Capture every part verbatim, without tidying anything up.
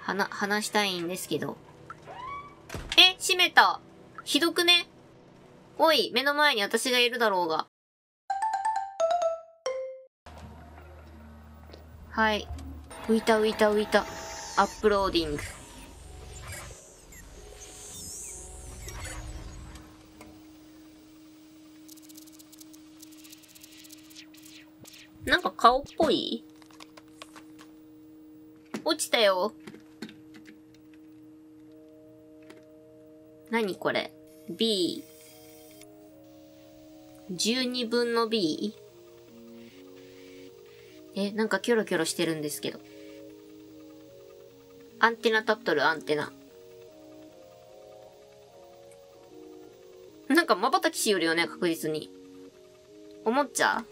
はな、話したいんですけど。え、閉めた。ひどくね？おい、目の前に私がいるだろうが。はい。浮いた浮いた浮いた。アップローディング。なんか顔っぽい？落ちたよ。何これ？ B。じゅうにぶんの B？ え、なんかキョロキョロしてるんですけど。アンテナ立っとる、アンテナ。なんか瞬きしよるよね、確実に。おもちゃ？ん？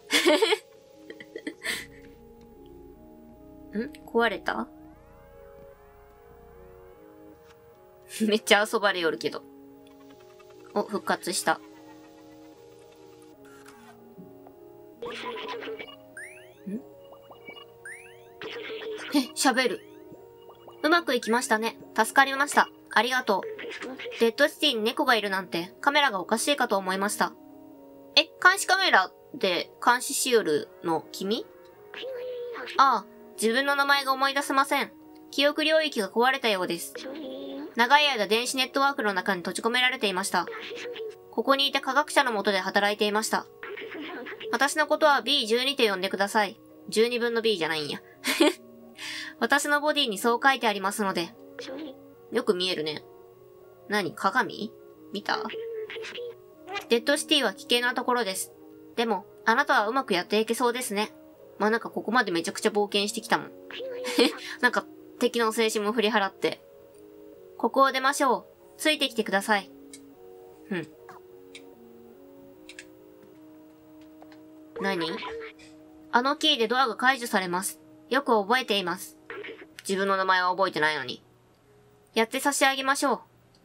壊れた？めっちゃ遊ばれよるけど。お、復活した。ん？え、喋る。うまくいきましたね。助かりました。ありがとう。デッドシティに猫がいるなんてカメラがおかしいかと思いました。え、監視カメラで監視しよるの君？ああ、自分の名前が思い出せません。記憶領域が壊れたようです。長い間電子ネットワークの中に閉じ込められていました。ここにいて科学者の下で働いていました。私のことは ビーじゅうに と呼んでください。じゅうにぶんの B じゃないんや。私のボディにそう書いてありますので。よく見えるね。何？鏡？見た？デッドシティは危険なところです。でも、あなたはうまくやっていけそうですね。まあ、なんかここまでめちゃくちゃ冒険してきたもん。なんか敵の精神も振り払って。ここを出ましょう。ついてきてください。うん。何？あのキーでドアが解除されます。よく覚えています。自分の名前は覚えてないのに。やって差し上げましょ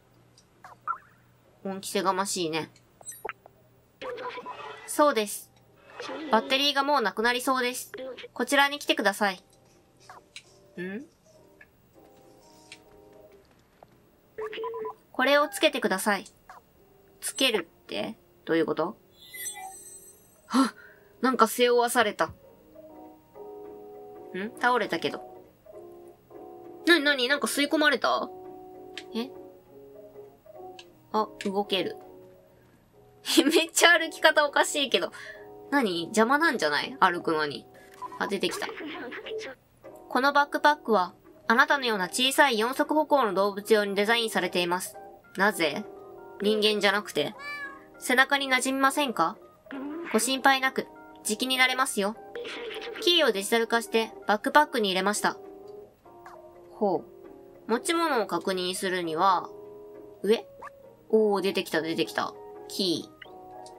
う。恩着せがましいね。そうです。バッテリーがもうなくなりそうです。こちらに来てください。ん？これをつけてください。つけるってどういうこと？はっ！なんか背負わされた。ん？倒れたけど。なになに？なんか吸い込まれた？え？あ、動ける。めっちゃ歩き方おかしいけど。何？邪魔なんじゃない？歩くのに。あ、出てきた。このバックパックは、あなたのような小さい四足歩行の動物用にデザインされています。なぜ？人間じゃなくて。背中に馴染みませんか？ご心配なく、時期になれますよ。キーをデジタル化してバックパックに入れました。ほう。持ち物を確認するには、上？おー、出てきた出てきた。キー。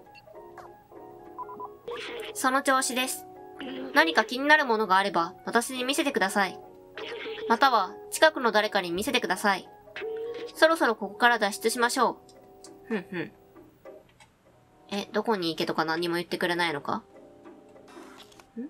その調子です。何か気になるものがあれば、私に見せてください。または、近くの誰かに見せてください。そろそろここから脱出しましょう。ふんふん。え、どこに行けとか何も言ってくれないのか？ん？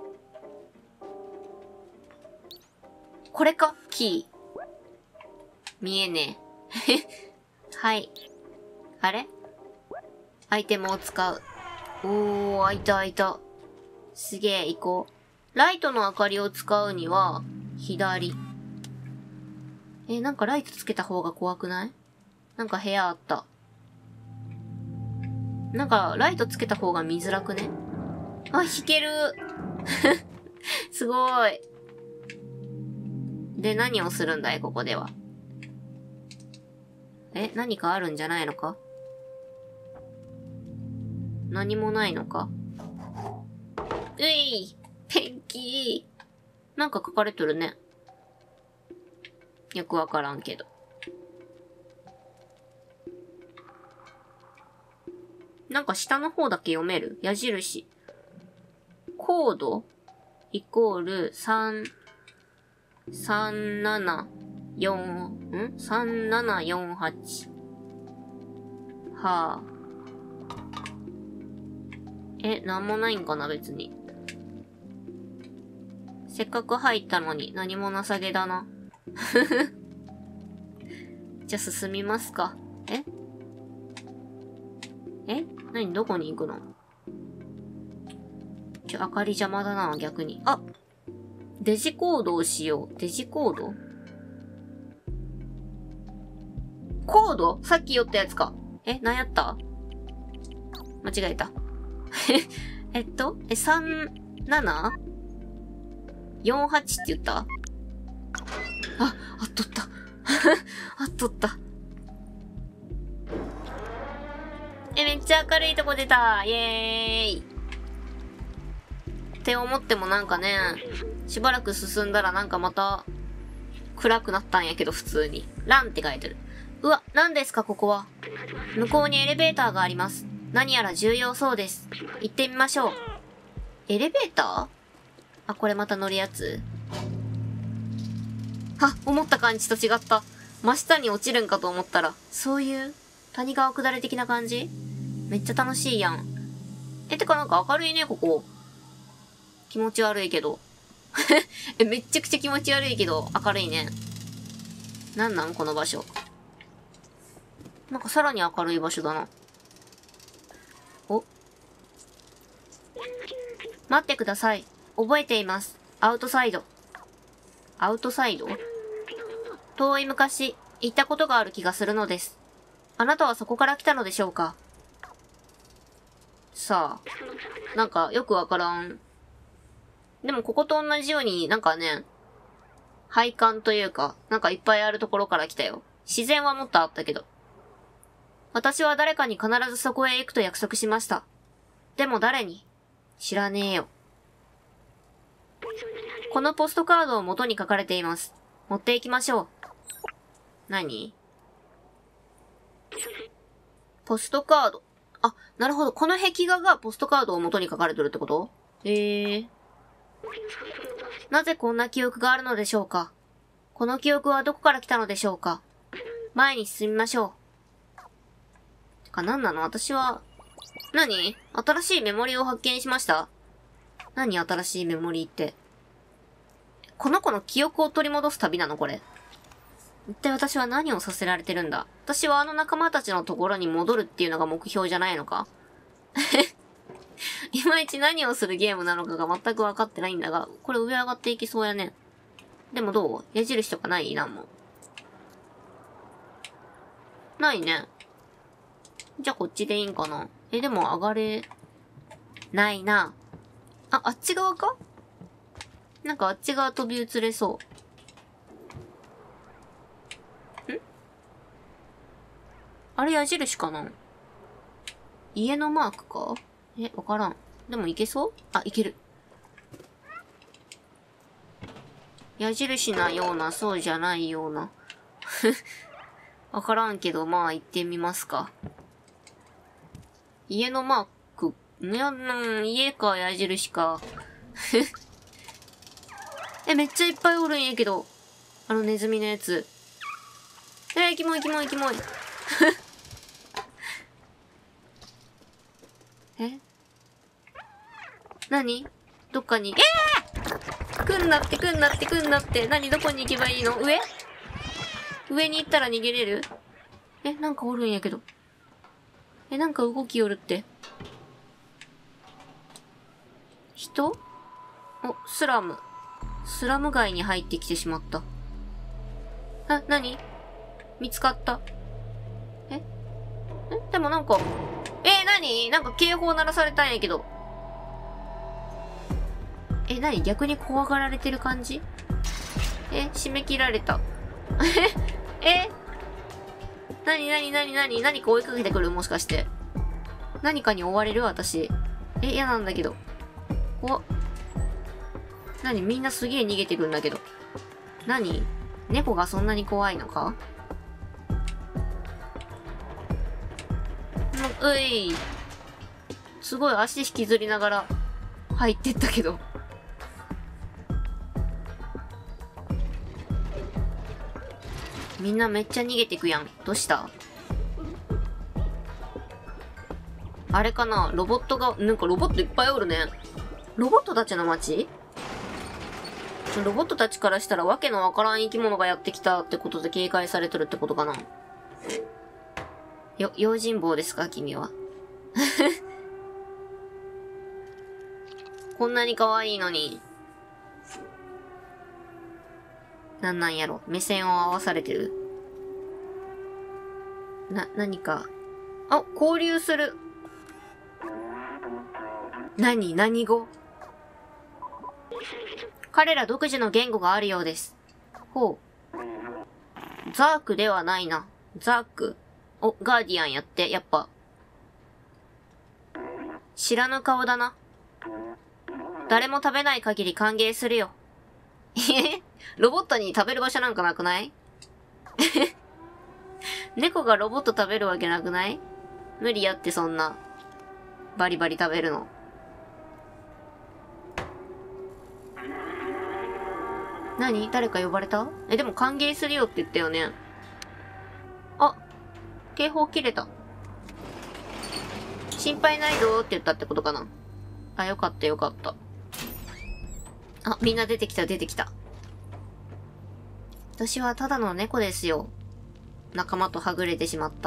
これか？キー。見えねえ。はい。あれ？アイテムを使う。おー、開いた開いた。すげえ、行こう。ライトの明かりを使うには、左。え、なんかライトつけた方が怖くない？なんか部屋あった。なんか、ライトつけた方が見づらくね？あ、弾ける。すごーい。で、何をするんだい、ここでは。え、何かあるんじゃないのか？何もないのか？うい！ペンキー。なんか書かれとるね。よくわからんけど。なんか下の方だけ読める？矢印。コードイコールさん、さんななよん、ん ?さんななよんはち。はぁ、あ。え、なんもないんかな別に。せっかく入ったのに何もなさげだな。 じゃあ進みますか。ええ何どこに行くの？ちょ、明かり邪魔だな、逆に。あ！デジコードをしよう。デジコード？コード？さっき言ったやつか。え、何やった？間違えた。えっと、え、さん、なな？ よん、はちって言った？あ、あっとった。あっとった。え、めっちゃ明るいとこ出た。イエーイ。って思ってもなんかね、しばらく進んだらなんかまた、暗くなったんやけど普通に。ランって書いてる。うわ、何ですかここは。向こうにエレベーターがあります。何やら重要そうです。行ってみましょう。エレベーター？あ、これまた乗るやつ？あ、思った感じと違った。真下に落ちるんかと思ったら、そういう谷川下り的な感じ？めっちゃ楽しいやん。え、てかなんか明るいね、ここ。気持ち悪いけど。え、めっちゃくちゃ気持ち悪いけど、明るいね。なんなんこの場所。なんかさらに明るい場所だな。お？待ってください。覚えています。アウトサイド。アウトサイド？遠い昔、行ったことがある気がするのです。あなたはそこから来たのでしょうか？さあ、なんかよくわからん。でもここと同じようになんかね、配管というか、なんかいっぱいあるところから来たよ。自然はもっとあったけど。私は誰かに必ずそこへ行くと約束しました。でも誰に？知らねえよ。このポストカードを元に書かれています。持って行きましょう。何？ポストカード。あ、なるほど。この壁画がポストカードを元に書かれてるってこと？へえ。なぜこんな記憶があるのでしょうか？この記憶はどこから来たのでしょうか？前に進みましょう。てか、なんなの？私は、何？新しいメモリーを発見しました？何？新しいメモリーって。この子の記憶を取り戻す旅なのこれ。一体私は何をさせられてるんだ？私はあの仲間たちのところに戻るっていうのが目標じゃないのか？いまいち何をするゲームなのかが全く分かってないんだが、これ上上がっていきそうやね。でもどう？矢印とかない？なんも。ないね。じゃあこっちでいいんかな？え、でも上がれ、ないな。あ、あっち側か？なんかあっち側飛び移れそう。ん？あれ矢印かな？家のマークか？え、わからん。でもいけそう？あ、いける。矢印なような、そうじゃないような。わからんけど、まあ行ってみますか。家のマーク、いや、うん、家か矢印か。え、めっちゃいっぱいおるんやけど。あのネズミのやつ。えー、キモいキモいキモい。え？何？どっかに、えー！来んなって来んなって来んなって。何？どこに行けばいいの？上？上に行ったら逃げれる？え、なんかおるんやけど。え、なんか動きよるって。人？お、スラム。スラム街に入ってきてしまった。あ、何？見つかった。え？え？でもなんか、えー、何？なんか警報鳴らされたんやけど。え、何？逆に怖がられてる感じ？え、締め切られた。え？え？何何何何何か追いかけてくる？もしかして。何かに追われる？私。え、嫌なんだけど。お。何？みんなすげえ逃げてくんだけど。何？猫がそんなに怖いのか？う、うい。すごい足引きずりながら入ってったけど。みんなめっちゃ逃げてくやん。どうした？あれかな？ロボットが、なんかロボットいっぱいおるね。ロボットたちの街？ ロボットたちからしたらわけのわからん生き物がやってきたってことで警戒されてるってことかな。よ、用心棒ですか君は。こんなに可愛いのに。なんなんやろ。目線を合わされてる。な、何か。あ、交流する。何何語？彼ら独自の言語があるようです。ほう。ザークではないな。ザーク。お、ガーディアンやって、やっぱ。知らぬ顔だな。誰も食べない限り歓迎するよ。えロボットに食べる場所なんかなくない？猫がロボット食べるわけなくない？無理やってそんな。バリバリ食べるの。何？誰か呼ばれた？え、でも歓迎するよって言ったよね。あ、警報切れた。心配ないぞーって言ったってことかな。あ、よかったよかった。あ、みんな出てきた出てきた。私はただの猫ですよ。仲間とはぐれてしまった。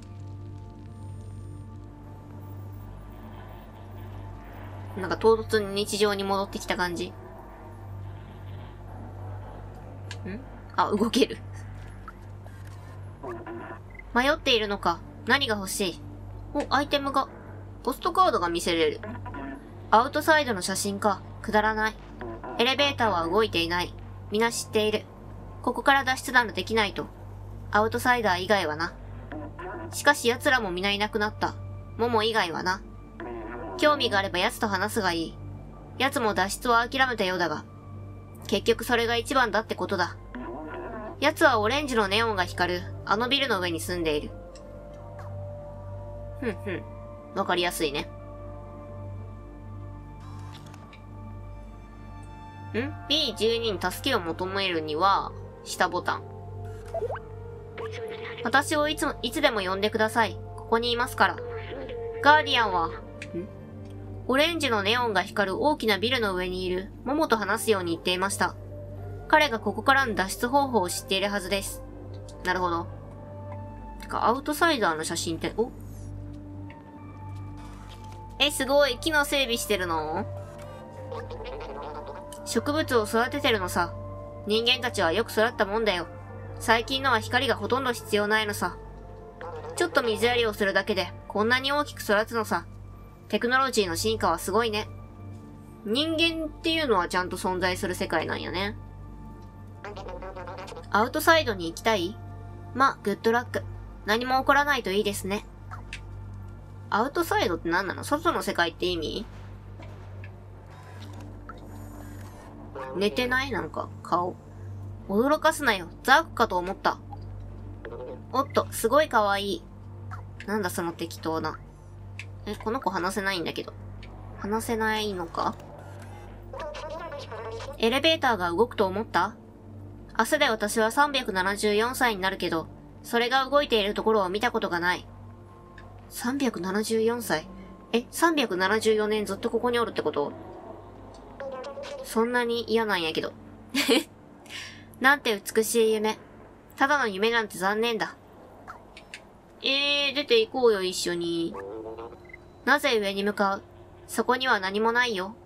なんか唐突に日常に戻ってきた感じ。ん？あ、動ける。迷っているのか。何が欲しい？お、アイテムが。ポストカードが見せれる。アウトサイドの写真か。くだらない。エレベーターは動いていない。みんな知っている。ここから脱出などできないと。アウトサイダー以外はな。しかし奴らも皆いなくなった。モモ以外はな。興味があれば奴と話すがいい。奴も脱出を諦めたようだが。結局それが一番だってことだ。奴はオレンジのネオンが光る、あのビルの上に住んでいる。ふんふん。わかりやすいね。ん ?ビーじゅうに に助けを求めるには、下ボタン。私をいつも、いつでも呼んでください。ここにいますから。ガーディアンは、んオレンジのネオンが光る大きなビルの上にいる、モモと話すように言っていました。彼がここからの脱出方法を知っているはずです。なるほど。てか、アウトサイダーの写真って、おえ、すごい。木の整備してるの？植物を育ててるのさ。人間たちはよく育ったもんだよ。最近のは光がほとんど必要ないのさ。ちょっと水やりをするだけで、こんなに大きく育つのさ。テクノロジーの進化はすごいね。人間っていうのはちゃんと存在する世界なんやね。アウトサイドに行きたい？ま、グッドラック。何も起こらないといいですね。アウトサイドって何なの？外の世界って意味？寝てない？なんか、顔。驚かすなよ。ザークかと思った。おっと、すごい可愛い。なんだその適当な。え、この子話せないんだけど。話せないのか？エレベーターが動くと思った？明日で私はさんびゃくななじゅうよんさいになるけど、それが動いているところを見たことがない。さんびゃくななじゅうよんさい？え、さんびゃくななじゅうよねんずっとここにおるってこと？そんなに嫌なんやけど。なんて美しい夢。ただの夢なんて残念だ。えー、出て行こうよ、一緒に。なぜ上に向かう？そこには何もないよ。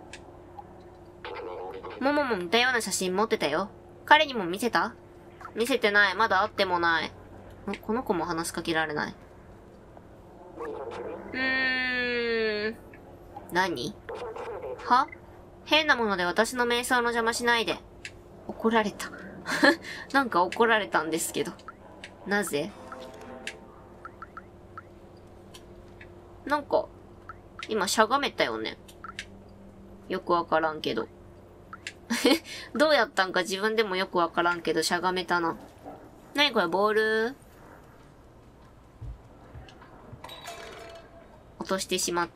モモも似たような写真持ってたよ。彼にも見せた？見せてない。まだ会ってもない。この子も話しかけられない。うーん。何？は？変なもので私の瞑想の邪魔しないで。怒られた。なんか怒られたんですけど。なぜ？なんか、今しゃがめたよね。よくわからんけど。どうやったんか自分でもよくわからんけどしゃがめたな。なにこれ、ボール？落としてしまった。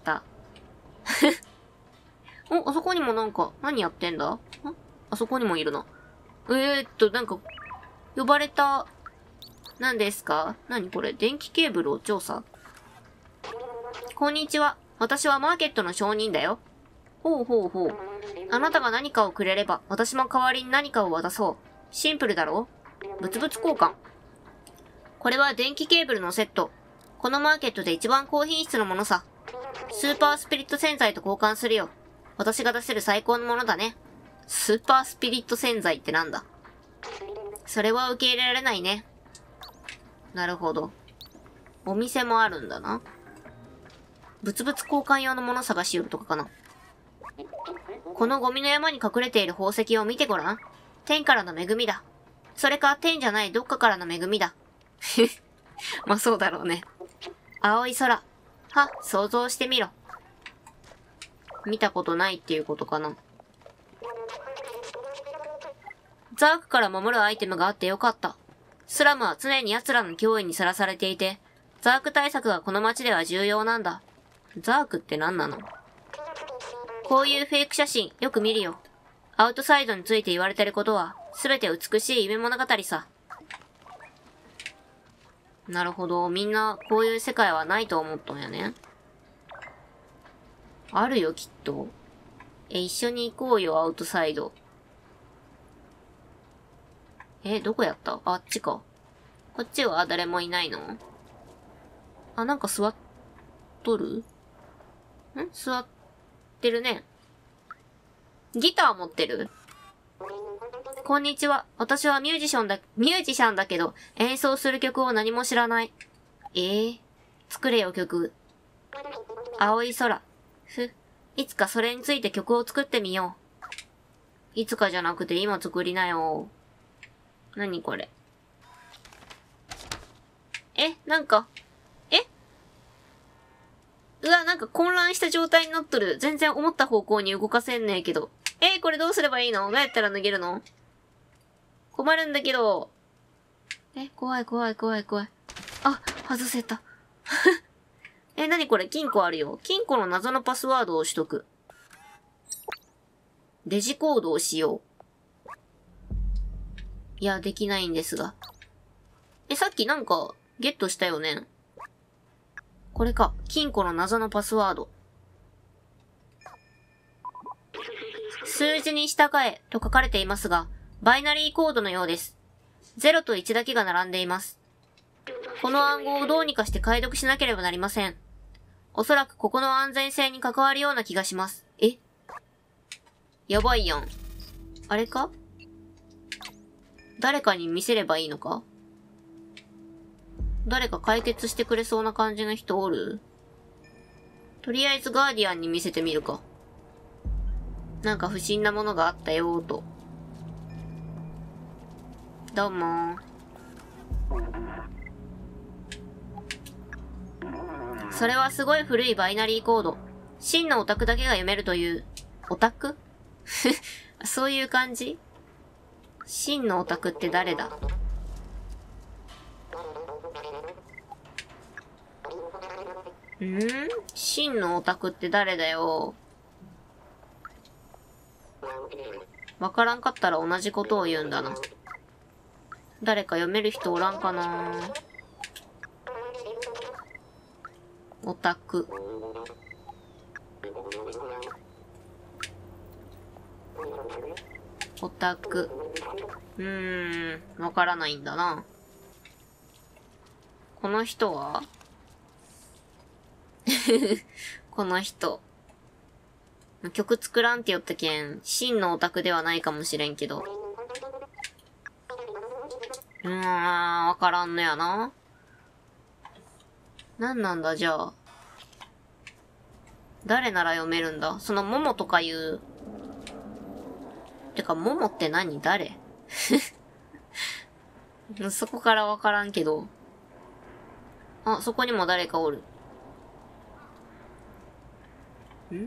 お、あそこにもなんか、何やってんだ？ん？あそこにもいるな。えーっと、なんか、呼ばれた、何ですか？何これ？電気ケーブルを調査？こんにちは。私はマーケットの商人だよ。ほうほうほう。 あなたが何かをくれれば、私も代わりに何かを渡そう。シンプルだろ？物々交換。これは電気ケーブルのセット。このマーケットで一番高品質のものさ。スーパースピリット洗剤と交換するよ。私が出せる最高のものだね。スーパースピリット洗剤ってなんだ？それは受け入れられないね。なるほど。お店もあるんだな。物々交換用のもの探しよるとかかな。このゴミの山に隠れている宝石を見てごらん。天からの恵みだ。それか天じゃないどっかからの恵みだ。まあそうだろうね。青い空。は、想像してみろ。見たことないっていうことかな。ザークから守るアイテムがあってよかった。スラムは常に奴らの脅威にさらされていて、ザーク対策がこの街では重要なんだ。ザークって何なの？こういうフェイク写真よく見るよ。アウトサイドについて言われてることは、すべて美しい夢物語さ。なるほど。みんな、こういう世界はないと思っとんやね。あるよ、きっと。え、一緒に行こうよ、アウトサイド。え、どこやった？あっちか。こっちは誰もいないの？あ、なんか座っとる？ん？座ってるね。ギター持ってる？こんにちは。私はミュージシャンだ、ミュージシャンだけど、演奏する曲を何も知らない。えー、作れよ曲。青い空。ふ、いつかそれについて曲を作ってみよう。いつかじゃなくて今作りなよ。何これ。え、なんか、え？うわ、なんか混乱した状態になっとる。全然思った方向に動かせんねえけど。えー、これどうすればいいの？どうやったら脱げるの？困るんだけど。え、怖い怖い怖い怖い。あ、外せた。え、なにこれ？金庫あるよ。金庫の謎のパスワードを取得。デジコードをしよう。いや、できないんですが。え、さっきなんか、ゲットしたよね。これか。金庫の謎のパスワード。数字に従えと書かれていますが、バイナリーコードのようです。ゼロといちだけが並んでいます。この暗号をどうにかして解読しなければなりません。おそらくここの安全性に関わるような気がします。え？やばいやん。あれか？誰かに見せればいいのか？誰か解決してくれそうな感じの人おる？とりあえずガーディアンに見せてみるか。なんか不審なものがあったよーと。どうもー。それはすごい古いバイナリーコード。真のオタクだけが読めるという。オタク？そういう感じ？真のオタクって誰だ？んー？真のオタクって誰だよ？わからんかったら同じことを言うんだな。誰か読める人おらんかな？オタク。オタク。うーん、わからないんだな。この人はこの人。曲作らんって言ったけん、真のオタクではないかもしれんけど。うーん、わからんのやな。なんなんだ、じゃあ。誰なら読めるんだ？その、モモとかいう。てか、モモって何？誰？そこからわからんけど。あ、そこにも誰かおる。ん？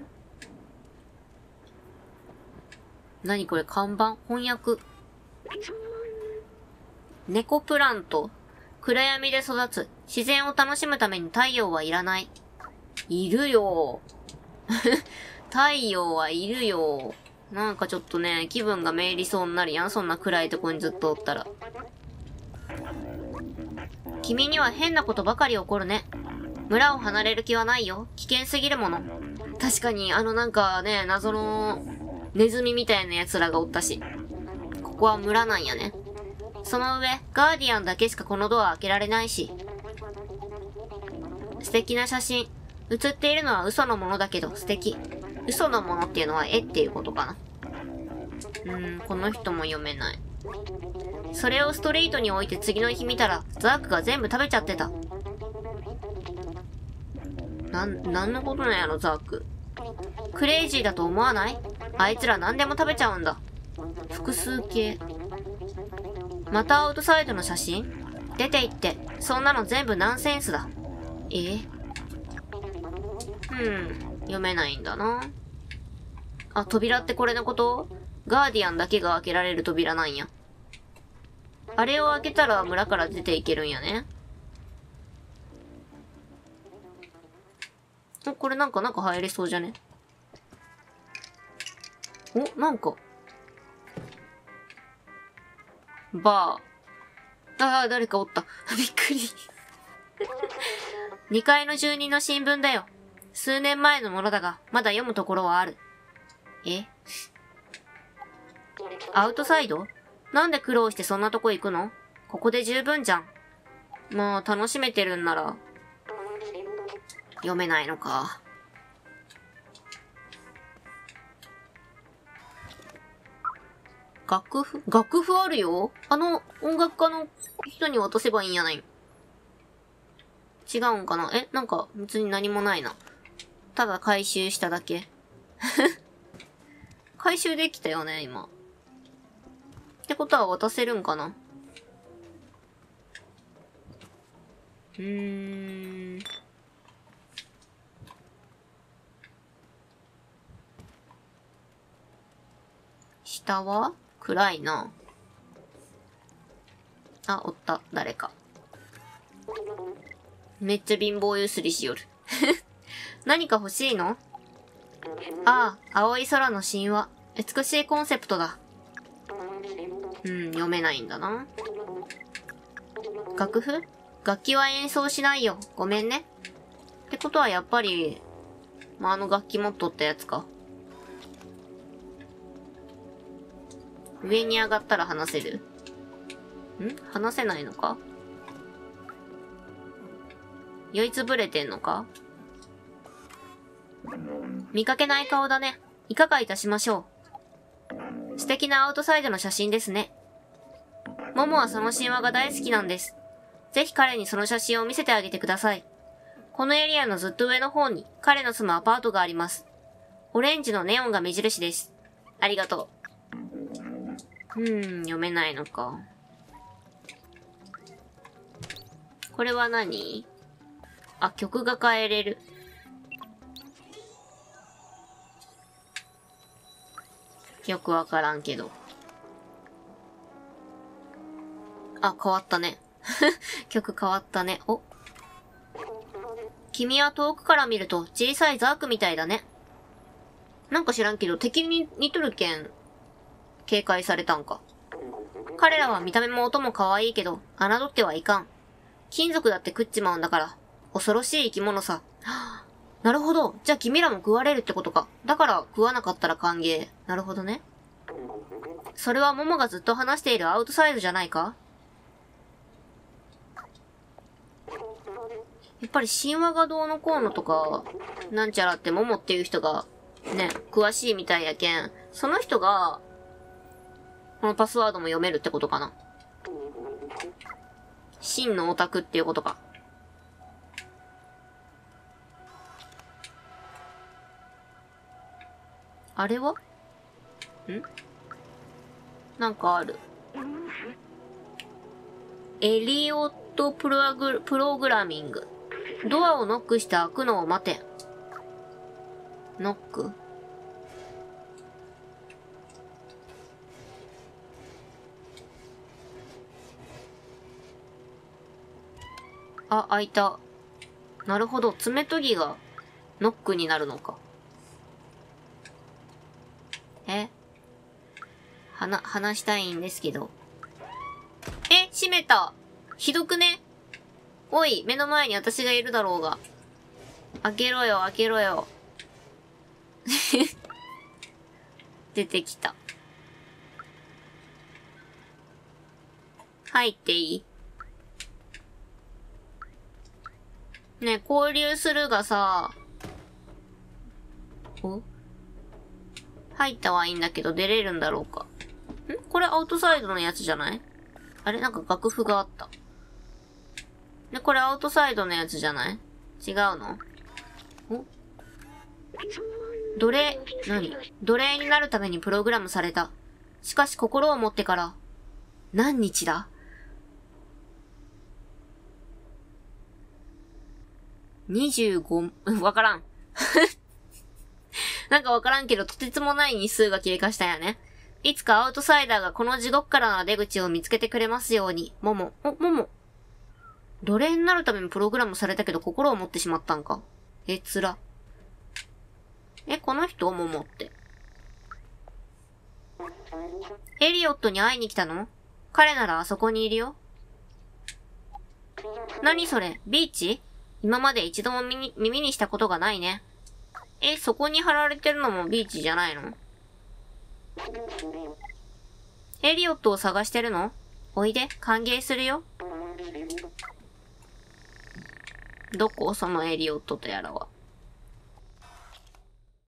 何これ？看板？翻訳？猫プラント。暗闇で育つ。自然を楽しむために太陽はいらない。いるよ。太陽はいるよ。なんかちょっとね、気分がめいりそうになるやん。そんな暗いとこにずっとおったら。君には変なことばかり起こるね。村を離れる気はないよ。危険すぎるもの。確かに、あのなんかね、謎のネズミみたいな奴らがおったし。ここは村なんやね。その上、ガーディアンだけしかこのドア開けられないし。素敵な写真。写っているのは嘘のものだけど素敵。嘘のものっていうのは絵っていうことかな。うーん、この人も読めない。それをストリートに置いて次の日見たら、ザークが全部食べちゃってた。なん、なんのことなんやろ、ザーク。クレイジーだと思わない？あいつら何でも食べちゃうんだ。複数形。またアウトサイドの写真？出て行って、そんなの全部ナンセンスだ。え？うん、読めないんだな。あ、扉ってこれのこと？ガーディアンだけが開けられる扉なんや。あれを開けたら村から出ていけるんやね。お、これなんか中入れそうじゃね？お、なんか。バー。ああ、誰かおった。びっくり。にかいの住人の新聞だよ。数年前のものだが、まだ読むところはある。え？アウトサイド？なんで苦労してそんなとこ行くの？ここで十分じゃん。まあ、楽しめてるんなら、読めないのか。楽譜？楽譜あるよ。あの、音楽家の人に渡せばいいんやない。違うんかな？え、なんか、別に何もないな。ただ回収しただけ。回収できたよね、今。ってことは渡せるんかな？うーん。下は暗いな。あ、おった。誰か。めっちゃ貧乏ゆすりしよる。何か欲しいの？ああ、青い空の神話。美しいコンセプトだ。うん、読めないんだな。楽譜？楽器は演奏しないよ。ごめんね。ってことはやっぱり、まあ、あの楽器持っとったやつか。上に上がったら話せる？ん？話せないのか？酔いつぶれてんのか？見かけない顔だね。いかがいたしましょう。素敵なアウトサイドの写真ですね。モモはその神話が大好きなんです。ぜひ彼にその写真を見せてあげてください。このエリアのずっと上の方に彼の住むアパートがあります。オレンジのネオンが目印です。ありがとう。うーん、読めないのか。これは何？あ、曲が変えれる。よくわからんけど。あ、変わったね。曲変わったね。お。君は遠くから見ると小さいザークみたいだね。なんか知らんけど敵に似とるけん、警戒されたんか。彼らは見た目も音も可愛いけど、侮ってはいかん。金属だって食っちまうんだから。恐ろしい生き物さ。はあ、なるほど。じゃあ君らも食われるってことか。だから食わなかったら歓迎。なるほどね。それはモモがずっと話しているアウトサイドじゃないか？やっぱり神話がどうのこうのとか、なんちゃらってモモっていう人が、ね、詳しいみたいやけん、その人が、このパスワードも読めるってことかな。真のオタクっていうことか。あれは？ん？なんかある。エリオットプログ、プログラミング。ドアをノックして開くのを待て。ノック？あ、開いた。なるほど。爪研ぎがノックになるのか。え？はな、話したいんですけど。え、閉めた。ひどくね？おい、目の前に私がいるだろうが。開けろよ、開けろよ。 出てきた。入っていい？ね、交流するがさ、お？入ったはいいんだけど出れるんだろうか。ん？これアウトサイドのやつじゃない？あれなんか楽譜があった。で、これアウトサイドのやつじゃない？違うの？お？奴隷、何？奴隷になるためにプログラムされた。しかし心を持ってから、何日だ？にじゅうご、わからん。なんかわからんけど、とてつもない日数が経過したんやね。いつかアウトサイダーがこの地獄からの出口を見つけてくれますように。もも。お、もも。奴隷になるためにプログラムされたけど心を持ってしまったんか。え、つら。え、この人ももって。エリオットに会いに来たの？彼ならあそこにいるよ。何それ？ビーチ？今まで一度も耳に、耳にしたことがないね。え、そこに貼られてるのもビーチじゃないの？エリオットを探してるの？おいで、歓迎するよ。どこ？そのエリオットとやらは。